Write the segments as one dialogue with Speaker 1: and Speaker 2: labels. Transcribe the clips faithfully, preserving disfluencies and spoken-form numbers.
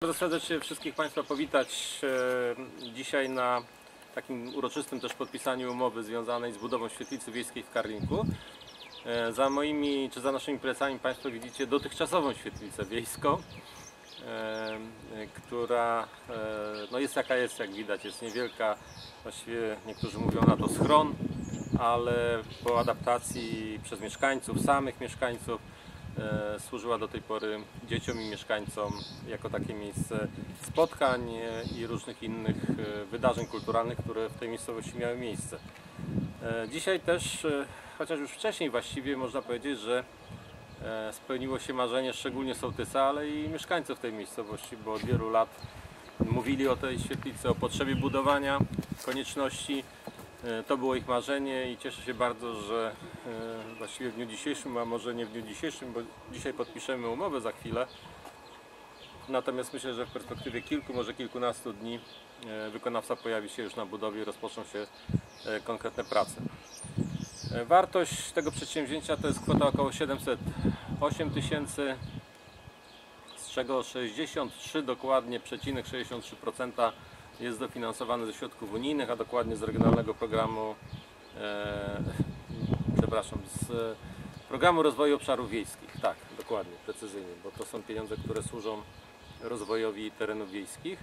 Speaker 1: Bardzo serdecznie wszystkich Państwa powitać e, dzisiaj na takim uroczystym też podpisaniu umowy związanej z budową świetlicy wiejskiej w Karlinku. E, za moimi czy za naszymi plecami Państwo widzicie dotychczasową świetlicę wiejską, e, która e, no jest jaka jest, jak widać, jest niewielka, właściwie niektórzy mówią na to schron, ale po adaptacji przez mieszkańców, samych mieszkańców, E, służyła do tej pory dzieciom i mieszkańcom jako takie miejsce spotkań i różnych innych e, wydarzeń kulturalnych, które w tej miejscowości miały miejsce. E, dzisiaj też, e, chociaż już wcześniej właściwie można powiedzieć, że e, spełniło się marzenie szczególnie sołtysa, ale i mieszkańców tej miejscowości, bo od wielu lat mówili o tej świetlicy, o potrzebie budowania, konieczności. To było ich marzenie i cieszę się bardzo, że właściwie w dniu dzisiejszym, a może nie w dniu dzisiejszym, bo dzisiaj podpiszemy umowę za chwilę. Natomiast myślę, że w perspektywie kilku, może kilkunastu dni wykonawca pojawi się już na budowie i rozpoczną się konkretne prace. Wartość tego przedsięwzięcia to jest kwota około siedemset osiem tysięcy, z czego sześćdziesiąt trzy dokładnie, przecinek sześćdziesiąt trzy procent jest dofinansowane ze środków unijnych, a dokładnie z regionalnego programu, e, przepraszam, z programu rozwoju obszarów wiejskich. Tak, dokładnie, precyzyjnie, bo to są pieniądze, które służą rozwojowi terenów wiejskich.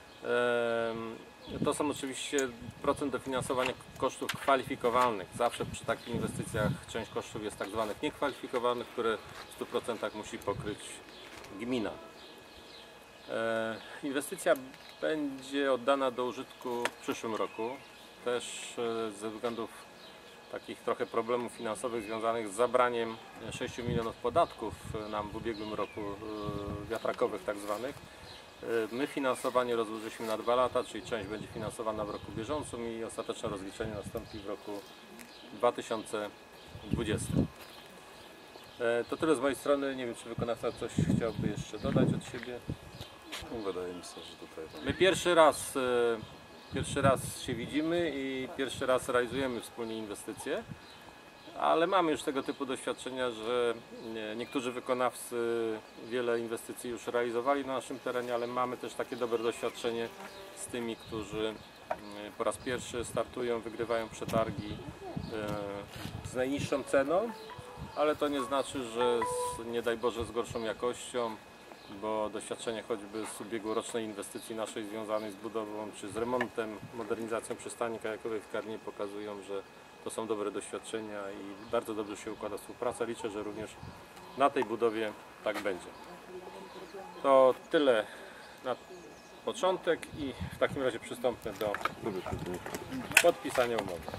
Speaker 1: E, to są oczywiście procent dofinansowania kosztów kwalifikowalnych. Zawsze przy takich inwestycjach część kosztów jest tak zwanych niekwalifikowalnych, które w stu procentach musi pokryć gmina. Inwestycja będzie oddana do użytku w przyszłym roku, też ze względów takich trochę problemów finansowych związanych z zabraniem sześciu milionów podatków nam w ubiegłym roku, wiatrakowych tak zwanych. My finansowanie rozłożyliśmy na dwa lata, czyli część będzie finansowana w roku bieżącym i ostateczne rozliczenie nastąpi w roku dwa tysiące dwudziestym. To tyle z mojej strony. Nie wiem, czy wykonawca coś chciałby jeszcze dodać od siebie.
Speaker 2: Wydaje mi się, że tutaj...
Speaker 1: My pierwszy raz, pierwszy raz się widzimy i pierwszy raz realizujemy wspólnie inwestycje, ale mamy już tego typu doświadczenia, że niektórzy wykonawcy wiele inwestycji już realizowali na naszym terenie, ale mamy też takie dobre doświadczenie z tymi, którzy po raz pierwszy startują, wygrywają przetargi z najniższą ceną, ale to nie znaczy, że z, nie daj Boże, z gorszą jakością, bo doświadczenie choćby z ubiegłorocznej inwestycji naszej związanej z budową czy z remontem, modernizacją przystani kajakowej w Karlinie pokazują, że to są dobre doświadczenia i bardzo dobrze się układa współpraca. Liczę, że również na tej budowie tak będzie. To tyle na początek i w takim razie przystąpmy do podpisania umowy.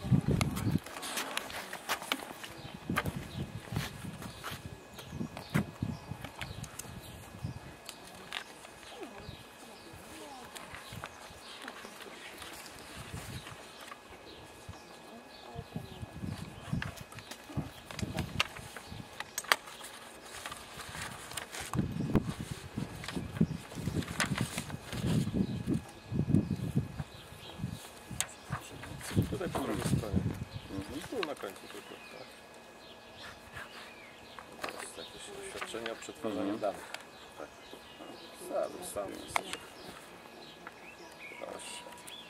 Speaker 1: Tutaj po drugiej stronie. Mhm. Tu na końcu tylko. Tak. To jest jakieś doświadczenia w przetwarzaniu mhm. danych. Tak. Sam, sam jest. Proszę.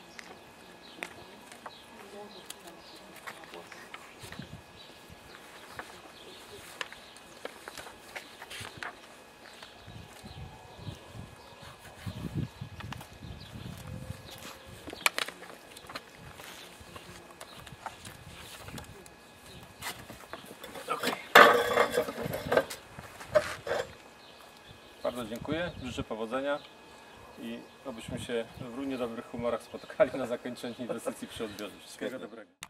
Speaker 1: Bardzo dziękuję, życzę powodzenia i obyśmy się w równie dobrych humorach spotkali na zakończeniu inwestycji przy odbiorze. Wszystkiego dobrego.